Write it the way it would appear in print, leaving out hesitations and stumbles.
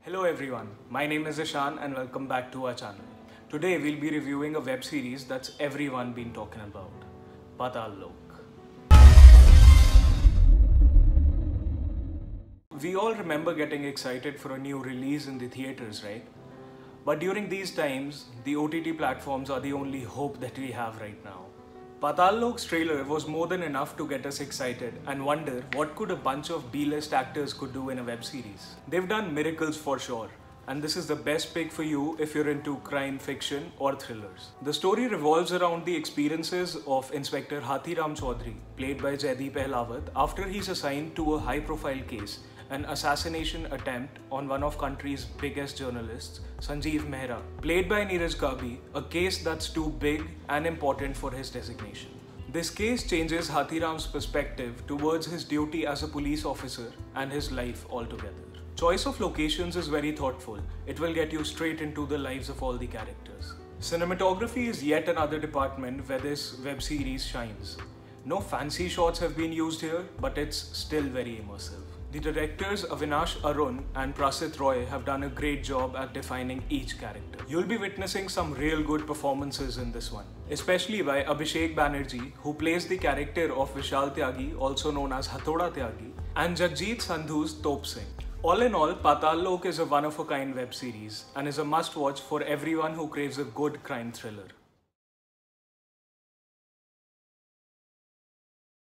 Hello everyone, my name is Ishan and welcome back to our channel. Today we'll be reviewing a web series that's everyone been talking about, Paatal Lok. We all remember getting excited for a new release in the theaters, right? But during these times, the OTT platforms are the only hope that we have right now. Paatal Lok's trailer was more than enough to get us excited and wonder what could a bunch of B-list actors could do in a web series. They've done miracles for sure, and this is the best pick for you if you're into crime fiction or thrillers. The story revolves around the experiences of Inspector Hathiram Chaudhary, played by Jaideep Ahlawat, after he's assigned to a high-profile case, an assassination attempt on one of country's biggest journalists, Sanjeev Mehra, played by Neeraj Gabi, a case that's too big and important for his designation. This case changes Hathiram's perspective towards his duty as a police officer and his life altogether. Choice of locations is very thoughtful. It will get you straight into the lives of all the characters. Cinematography is yet another department where this web series shines. No fancy shots have been used here, but it's still very immersive. The directors Avinash Arun and Prasit Roy have done a great job at defining each character. You'll be witnessing some real good performances in this one, especially by Abhishek Banerjee, who plays the character of Vishal Tyagi, also known as Hathoda Tyagi, and Jagjit Sandhu's Top Singh. All in all, Paatal Lok is a one-of-a-kind web series and is a must-watch for everyone who craves a good crime thriller.